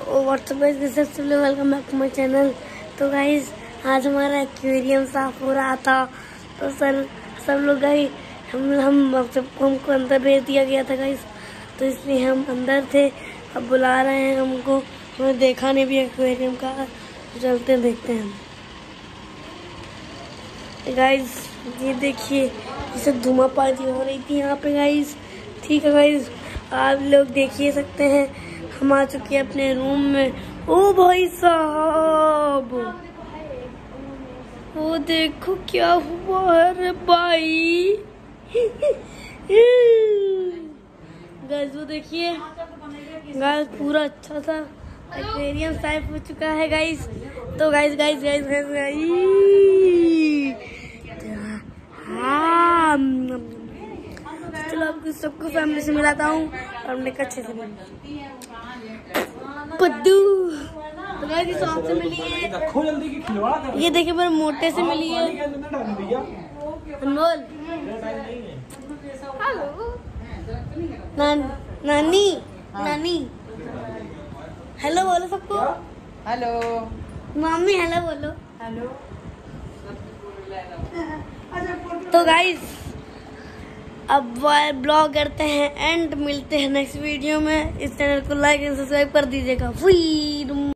WhatsApp guys, सबसे welcome back to my channel. तो guys आज हमारा एक्वेरियम साफ हो रहा था, तो सब लोग गए, हमको अंदर भेज दिया गया था गाइस, तो इसलिए हम अंदर थे। अब बुला रहे हैं हमको, हमें देखा नहीं भी एक्वेरियम का, चलते देखते हैं। गाइस ये देखिए, जैसे धुआंपाती हो रही थी यहाँ पे गाइस। ठीक है गाइस, आप लोग देखिए सकते हैं, हम आ चुके हैं अपने रूम में। ओ भाई साहब, वो देखो क्या हुआ है रे भाई। गाइस वो देखिए गाइस, पूरा अच्छा सा एक्वेरियम साफ हो चुका है गाइस। तो गाइस चलो आपको सबको फैमिली से मिलाता हूँ और हमने अच्छे से पद्दू। तो गाइस इस शॉप से मिली है, ये देखिए मेरे मोटे से मिली है। अनमोल हेलो, नानी नानी हेलो बोलो सबको। हेलो मम्मी हेलो बोलो। हेलो। तो गाइस अब ब्लॉग करते हैं एंड मिलते हैं नेक्स्ट वीडियो में। इस चैनल को लाइक एंड सब्सक्राइब कर दीजिएगा।